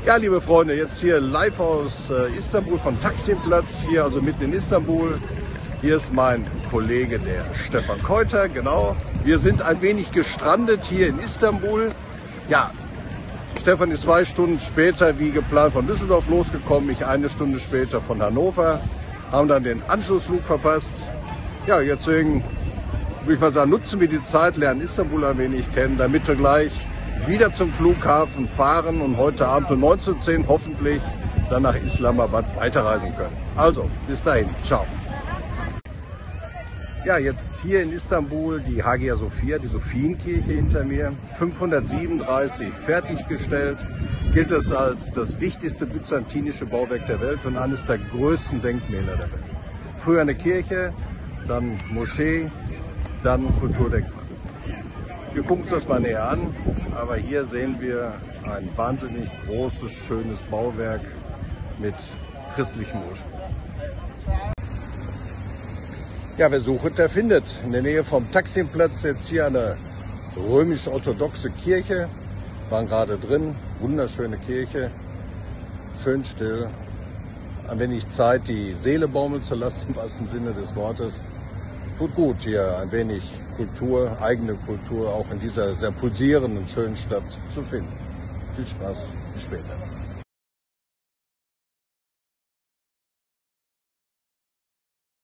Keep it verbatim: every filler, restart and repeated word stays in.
Ja, liebe Freunde, jetzt hier live aus äh, Istanbul von Taksimplatz, hier also mitten in Istanbul. Hier ist mein Kollege, der Stefan Keuter, genau. Wir sind ein wenig gestrandet hier in Istanbul. Ja, Stefan ist zwei Stunden später wie geplant von Düsseldorf losgekommen, ich eine Stunde später von Hannover. Haben dann den Anschlussflug verpasst. Ja, jetzt deswegen würde ich mal sagen, nutzen wir die Zeit, lernen Istanbul ein wenig kennen, damit wir gleich wieder zum Flughafen fahren und heute Abend um neunzehn Uhr zehn hoffentlich dann nach Islamabad weiterreisen können. Also, bis dahin, ciao. Ja, jetzt hier in Istanbul die Hagia Sophia, die Sophienkirche hinter mir, fünfhundertsiebenunddreißig fertiggestellt, gilt es als das wichtigste byzantinische Bauwerk der Welt und eines der größten Denkmäler der Welt. Früher eine Kirche, dann Moschee, dann Kulturdenkmal. Wir gucken uns das mal näher an, aber hier sehen wir ein wahnsinnig großes, schönes Bauwerk mit christlichem Ursprung. Ja, wer sucht, der findet. In der Nähe vom Taksimplatz jetzt hier eine römisch-orthodoxe Kirche. Waren gerade drin, wunderschöne Kirche, schön still. Ein wenig Zeit, die Seele baumeln zu lassen, im wahrsten Sinne des Wortes. Tut gut, hier ein wenig Kultur, eigene Kultur, auch in dieser sehr pulsierenden, schönen Stadt zu finden. Viel Spaß, bis später.